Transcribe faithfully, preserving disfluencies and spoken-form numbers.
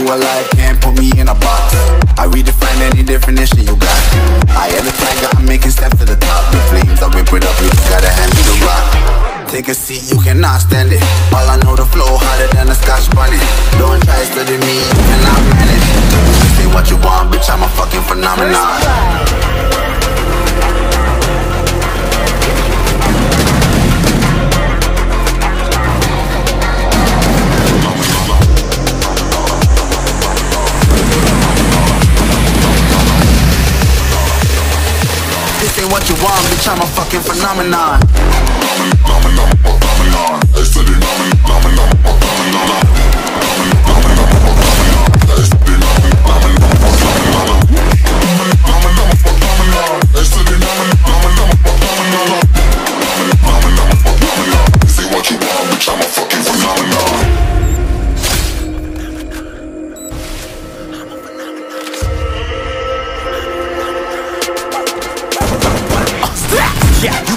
alive, can't put me in a box. I redefine any definition you got. I am the tiger, I'm making steps to the top. The flames, I whip it up, you just gotta hand me the rock. Take a seat, you cannot stand it. All I know, the flow harder than a Scotch bonnet. Don't try study me, you cannot manage. Say what you want, bitch, I'm a fucking phenomenon. This ain't what you want, bitch, I'm a fucking phenomenon. Yeah.